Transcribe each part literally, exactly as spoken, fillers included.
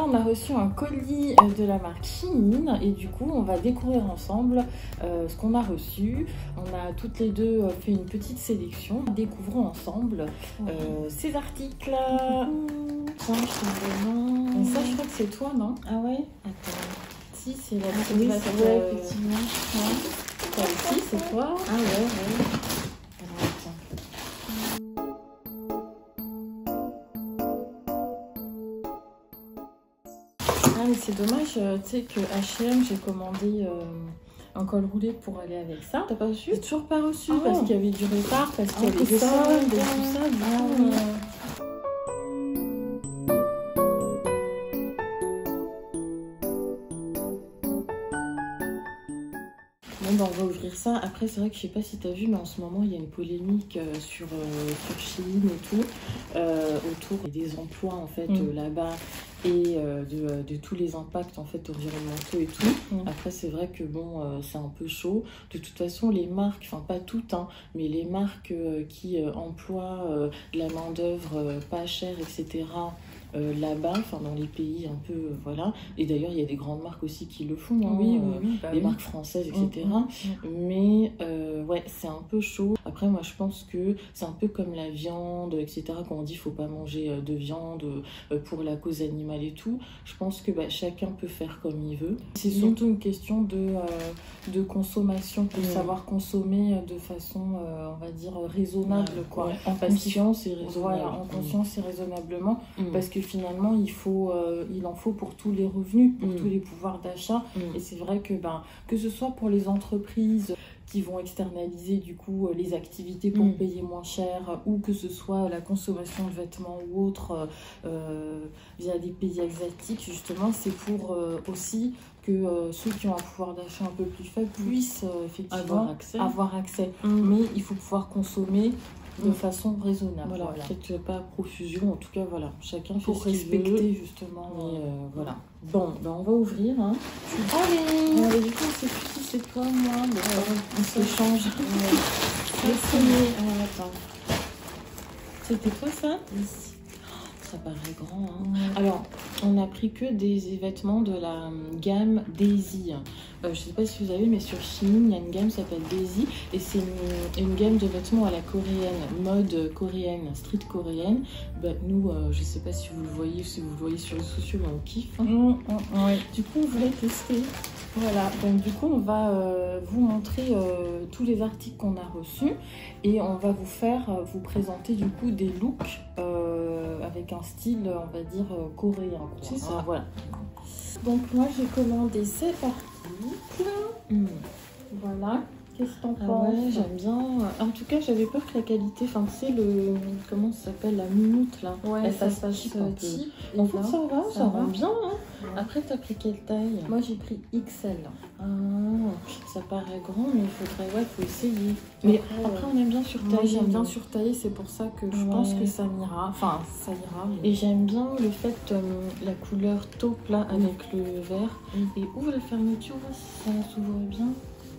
on a reçu un colis de la marque Shein et du coup, on va découvrir ensemble euh, ce qu'on a reçu. On a toutes les deux fait une petite sélection. Découvrons ensemble euh, ces articles. Tiens, je te demande. Ça, je crois que c'est toi, non? Ah ouais? Attends. Si, c'est la ah, petite oui, boîte, c'est vrai, euh... effectivement. Ouais. Ça aussi, c'est toi? Ah ouais, ouais. Alors, attends. Ah mais c'est dommage, euh, tu sais que H et M, j'ai commandé euh, un col roulé pour aller avec ça. T'as pas reçu? J'ai toujours pas reçu oh. parce qu'il y avait du retard, parce qu'il y ah, avait des soldes et tout ça. Du ah, coup, oui. euh... Bon bah on va ouvrir ça. Après c'est vrai que je sais pas si tu as vu, mais en ce moment il y a une polémique euh, sur, euh, sur Shein et tout, euh, autour des emplois en fait mm. euh, là-bas et euh, de, de tous les impacts en fait environnementaux et tout. Mm. Après c'est vrai que bon euh, c'est un peu chaud. De toute façon les marques, enfin pas toutes, hein, mais les marques euh, qui euh, emploient euh, de la main d'œuvre euh, pas chère, et cetera. Euh, là-bas, enfin dans les pays un peu, euh, voilà. Et d'ailleurs, il y a des grandes marques aussi qui le font, hein, oui, euh, oui, oui, bah les oui. marques françaises, et cetera. Mmh, mmh. Mais euh, ouais, c'est un peu chaud. Après, moi, je pense que c'est un peu comme la viande, et cetera. Quand on dit qu'il faut pas manger de viande euh, pour la cause animale et tout, je pense que bah, chacun peut faire comme il veut. C'est surtout une question de, euh, de consommation, de mmh. savoir consommer de façon, euh, on va dire, raisonnable, ouais, quoi. Ouais, en parce conscience et raisonnable. Voilà, en conscience mmh. et raisonnablement, mmh. parce que finalement il faut euh, il en faut pour tous les revenus, pour mmh. tous les pouvoirs d'achat, mmh. et c'est vrai que ben que ce soit pour les entreprises qui vont externaliser du coup les activités pour mmh. payer moins cher, ou que ce soit la consommation de vêtements ou autre euh, via des pays asiatiques, justement c'est pour euh, aussi que euh, ceux qui ont un pouvoir d'achat un peu plus faible puissent euh, effectivement avoir accès, avoir accès. Mmh. Mais il faut pouvoir consommer de façon raisonnable. Voilà, voilà. Peut-être pas profusion, en tout cas, voilà. Chacun fait ce qu'il veut. Pour respecter, justement. Et euh, voilà. Bon, ben on va ouvrir. Hein. Allez, Allez, du coup, on sait plus si c'est toi, moi. Mais ouais, on s'échange. Le premier. Euh, attends. C'était quoi, ça? Oui. Ça paraît grand. Hein. Ouais. Alors, on a pris que des vêtements de la gamme Daisy. Euh, je sais pas si vous avez, mais sur Shein, il y a une gamme qui s'appelle Daisy. Et c'est une, une gamme de vêtements à la coréenne, mode coréenne, street coréenne. Bah, nous, euh, je sais pas si vous le voyez, si vous le voyez sur les réseaux sociaux, mais on kiffe. Hein. Mmh, mmh, ouais. Du coup, on voulait tester. Voilà, donc du coup, on va euh, vous montrer euh, tous les articles qu'on a reçus. Et on va vous faire, euh, vous présenter du coup des looks euh, avec un style, on va dire, euh, coréen. C'est ça. Hein, voilà. Donc moi, j'ai commandé cet article. Mmh. Voilà. Qu'est-ce que t'en ah penses? Ouais, j'aime bien. En tout cas, j'avais peur que la qualité, enfin, tu sais, le. Comment ça s'appelle? La minute, là. Ouais, elle ça fasse type. type. En fait, ça va, ça, ça rend va. bien. Hein. Ouais. Après, t'as pris quelle taille? Moi, j'ai pris X L. Ah, ça paraît grand, mais il faudrait, ouais, faut essayer. Mais après, après on aime bien surtailler. Moi, j'aime bien surtailler, c'est pour ça que je ouais. pense que ça m'ira. Enfin, ça ira. Mais... Et j'aime bien le fait, euh, la couleur taupe, là, avec mmh. le vert. Mmh. Et ouvre la fermeture, voir si ça s'ouvre bien.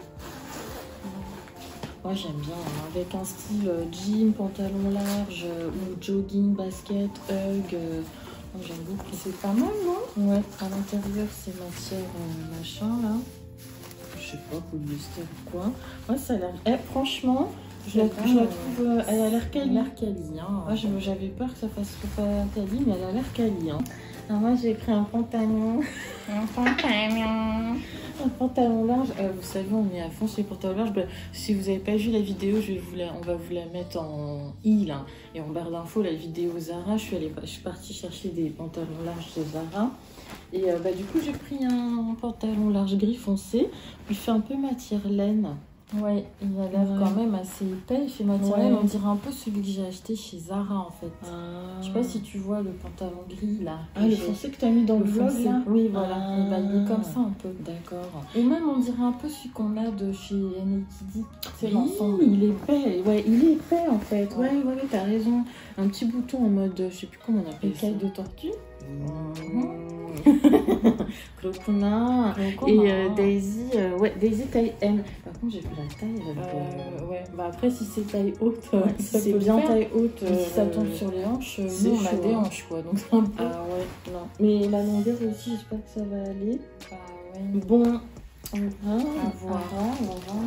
Moi j'aime bien, hein, avec un style euh, jean, pantalon large, euh, ou jogging, basket, hug. Euh, moi j'aime beaucoup. C'est pas mal, non? Ouais, à l'intérieur c'est matière euh, machin là. Je sais pas, polyester ou quoi. Moi ça a l'air. Eh, franchement, je la, je la trouve. Euh, elle a l'air quali. Elle a l'air quali, hein. Moi j'avais peur que ça fasse trop pas quali, mais elle a l'air quali. Hein. Alors moi j'ai pris un pantalon. Un pantalon. Un pantalon large. Euh, vous savez, on est à fond sur les pantalons larges. Bah, si vous n'avez pas vu la vidéo, je vais vous la, on va vous la mettre en i là. Et en barre d'infos, la vidéo Zara. Je suis, allée, je suis partie chercher des pantalons larges de Zara. Et euh, bah, du coup, j'ai pris un pantalon large gris foncé. Il fait un peu matière laine. Ouais, il a l'air ouais. quand même assez épais. Il fait matière laine. Ouais. On dirait un peu celui que j'ai acheté chez Zara en fait. Ah. Je sais pas si tu vois le pantalon gris là. Ah, le foncé que tu as mis dans le, le vlog foncé. là. Oui, voilà. Ah. Et bah, il est comme ça un peu. D'accord. Et même on dirait un peu celui qu'on a de chez N A T D. C'est l'ensemble. Il est épais. Ouais, il est épais en fait. Ouais, ouais, ouais, t'as raison. Un petit bouton en mode, je sais plus comment on appelle ça. Écaille de tortue. Mmh. Clocuna. Et euh, Daisy, euh, ouais, Daisy taille M. Par contre, j'ai la taille. Elle euh, ouais. Bah après, si c'est taille haute, ouais, si c'est bien taille haute. Euh, si ça tombe sur les hanches, nous on a des hanches quoi. Donc c'est un peu. Ah ouais, non. Mais la longueur aussi, j'espère que ça va aller. Bah ouais. Bon, on à va, voir. on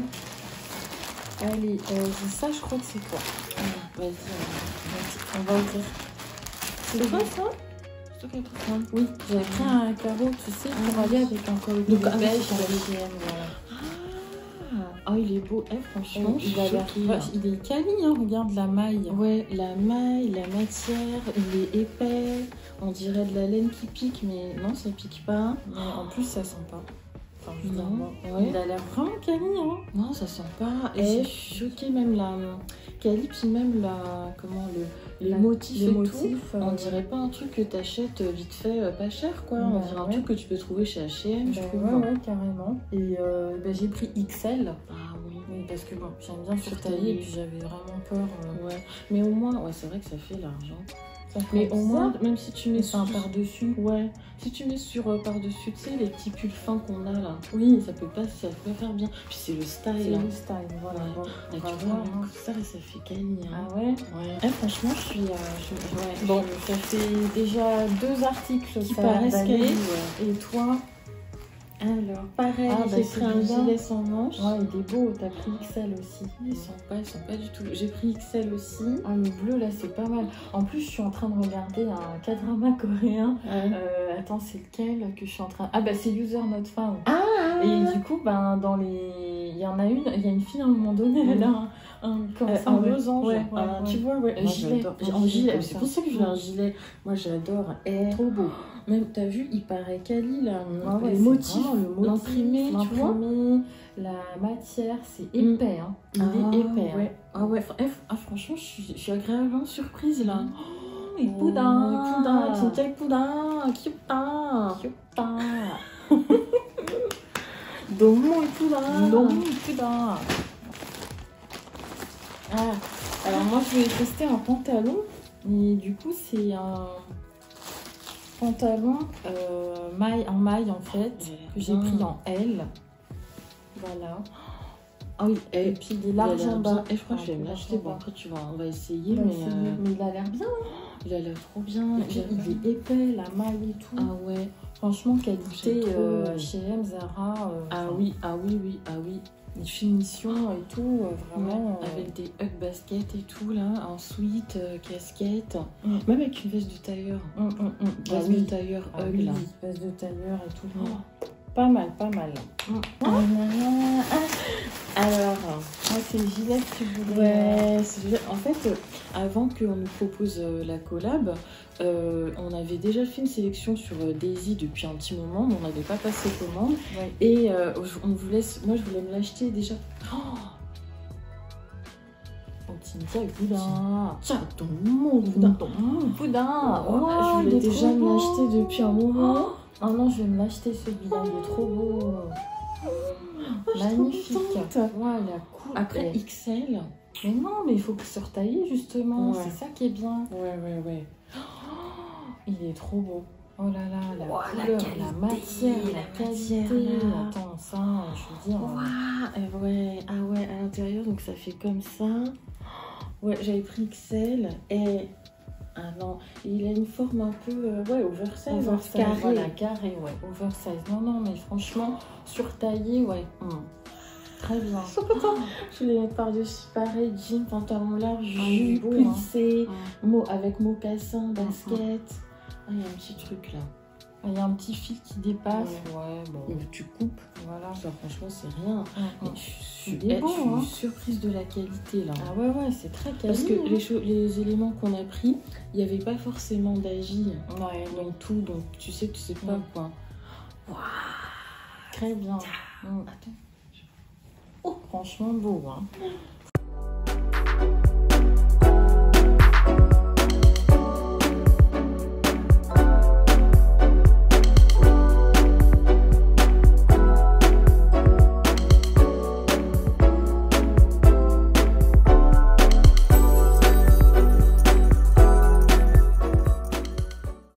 va. Allez, euh, ça, je crois que c'est quoi? Vas-y, on, on va ouvrir. C'est quoi ça? Oui, j'avais pris un carreau, tu sais, pour ah, aller avec un collier donc, beige avec H et M, voilà. Ah, oh, il est beau, eh, franchement, il, a l'air, il est quali, hein, regarde la maille. Ouais, la maille, la matière, il est épais, on dirait de la laine qui pique, mais non, ça pique pas. Mais en plus, ça sent pas. Enfin, je non, moi, ouais. Il a l'air vraiment quali, hein. Non, ça sent pas. Et je suis choquée, même la quali, puis même la, comment, le, les la, motifs les et motifs, tout. Euh, on dirait pas un truc que t'achètes vite fait, euh, pas cher, quoi. Bah, on dirait ouais. un truc que tu peux trouver chez H et M, bah, je trouve. Ouais, ouais, carrément. Et euh, bah, j'ai pris X L. Ah oui. Oui, parce que bon, j'aime bien surtailler et puis j'avais vraiment peur. Euh... Ouais. Mais au moins, ouais, c'est vrai que ça fait l'argent. Mais au moins, même si tu mets sur un par-dessus, ouais, si tu mets sur euh, par-dessus, tu sais, les petits pulls fins qu'on a là, oui, ça peut pas, ça peut pas faire bien. Puis c'est le style. C'est le style, voilà. Ouais. Bon, là, tu vois, hein. Ça, ça fait quali. Hein. Ah ouais. Ouais. Eh, franchement, je suis. Euh, je, ouais, bon, je, ça fait déjà deux articles qui paraissent quali. Ouais. Et toi? Alors, pareil, ah, j'ai pris un gilet sans manches. Ouais, il est beau. T'as pris X L aussi. Ils sont pas, ils sont pas du tout. J'ai pris X L aussi. Ah, le bleu là, c'est pas mal. En plus, je suis en train de regarder un K-drama coréen. Ouais. Euh, attends, c'est lequel que je suis en train. Ah bah c'est User Not Found. Ah. Et du coup, ben dans les, il y en a une, il y a une fille à un moment donné, mmh. elle a un, un comme euh, ça, un losange. Ouais, ouais, ouais, ouais. Tu vois, ouais. Moi, gilet. En gilet. C'est pour ça que je veux un gilet. Moi, j'adore. Et trop beau. Même, t'as vu, il paraît quali, là, ah ouais, les motifs, l'imprimé, tu vois. La matière, c'est épais, hein. Il ah, est épais. Ouais. Hein. Ah ouais, ah, franchement, je suis, je suis agréablement surprise, là. Oh, il poudin, poudin, Tintel poudin, kyuta, kyuta. Domo et poudin. Domo et poudin. Ah, alors moi, je vais tester un pantalon, et du coup, c'est un... pantalon euh, maille en maille en fait, ouais, que j'ai pris en L. Voilà. Ah oui, et, et puis il est large en bas. Et je crois ah, que je vais me l'acheter. Bon, après, tu vas, on va essayer. On va mais, essayer. Euh... mais il a l'air bien. Hein. Il a l'air trop bien. Il, il est épais, la maille et tout. Ah ouais. Franchement, qualité euh, H et M, Zara. Euh, ah oui, ah oui, oui, ah oui. Les finitions et tout, euh, vraiment. Ouais, avec euh... des hug baskets et tout, là, en sweat, euh, casquette. Mm. Même avec une veste de tailleur. Mm, mm, mm. Veste ah, oui. de tailleur, ah, hug, oui. là. Veste de tailleur et tout. Oh. Pas mal, pas mal. Mm. Ah, ah, ah. Alors, moi, c'est le gilet que tu voulais. Ouais, c'est en fait, euh, avant qu'on nous propose euh, la collab, euh, on avait déjà fait une sélection sur euh, Daisy depuis un petit moment, mais on n'avait pas passé commande. Ouais. Et euh, on voulait, moi, je voulais me l'acheter déjà. Oh, oh Cynthia, poudin. Tiens, ton mon poudin. Poudin. Oh, oh, je voulais déjà me l'acheter depuis un moment. Oh. Oh non, je vais me l'acheter celui-là, il est trop beau. Oh, magnifique. Ouais, la cool. Après et... X L. Mais non, mais il faut que surtailler justement. Ouais. C'est ça qui est bien. Ouais, ouais, ouais. Oh, il est trop beau. Oh là là, la oh, couleur, la, qualité, la matière, la, la matière. qualité. Attends, ça, je veux dire. Wow. Ouais, ah ouais, à l'intérieur, donc ça fait comme ça. Ouais, j'avais pris X L et. Ah non, il a une forme un peu, euh, ouais, oversize, oversize carré. Voilà, carré, ouais, oversize. Non, non, mais franchement, surtaillé, ouais. Mm. Très bien. Je voulais mettre par-dessus pareil, jean, pantalon large, ah, jupe, plissé, hein. mot avec mocassin, basket. Ah, il y a un petit truc là. Il y a un petit fil qui dépasse. Ouais, ouais bon. Tu coupes. Voilà. Ça, franchement, c'est rien. Mmh. Je suis, est beau, je suis hein. surprise de la qualité là. Ah ouais, ouais, c'est très quali. Parce que hein. les, les éléments qu'on a pris, il n'y avait pas forcément d'agi ouais, dans tout. Donc, tu sais, tu sais pas mmh. quoi. Wow. Très bien. Mmh. Attends. Oh, franchement beau. Hein.